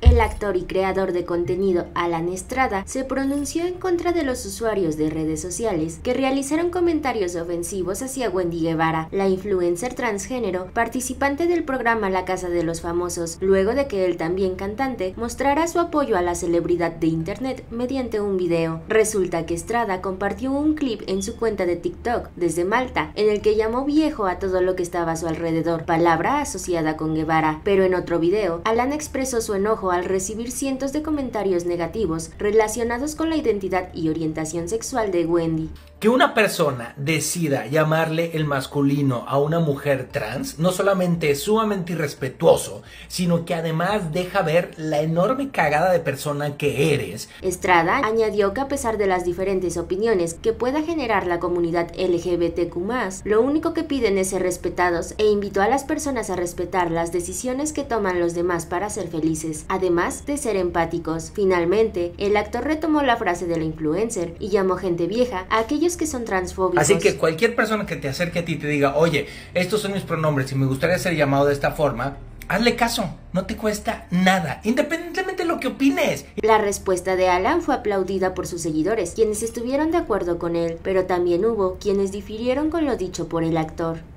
El actor y creador de contenido Alan Estrada se pronunció en contra de los usuarios de redes sociales que realizaron comentarios ofensivos hacia Wendy Guevara, la influencer transgénero participante del programa La Casa de los Famosos, luego de que él, también cantante, mostrara su apoyo a la celebridad de internet mediante un video. Resulta que Estrada compartió un clip en su cuenta de TikTok desde Malta, en el que llamó viejo a todo lo que estaba a su alrededor, palabra asociada con Guevara, pero en otro video, Alan expresó su enojo al recibir cientos de comentarios negativos relacionados con la identidad y orientación sexual de Wendy. Que una persona decida llamarle el masculino a una mujer trans no solamente es sumamente irrespetuoso, sino que además deja ver la enorme cagada de persona que eres. Estrada añadió que a pesar de las diferentes opiniones que pueda generar la comunidad LGBTQ+, lo único que piden es ser respetados e invitó a las personas a respetar las decisiones que toman los demás para ser felices, además de ser empáticos. Finalmente, el actor retomó la frase de la influencer y llamó gente vieja a aquellos que son transfóbicos. Así que cualquier persona que te acerque a ti y te diga, oye, estos son mis pronombres y me gustaría ser llamado de esta forma, hazle caso, no te cuesta nada, independientemente de lo que opines. La respuesta de Alan fue aplaudida por sus seguidores, quienes estuvieron de acuerdo con él, pero también hubo quienes difirieron con lo dicho por el actor.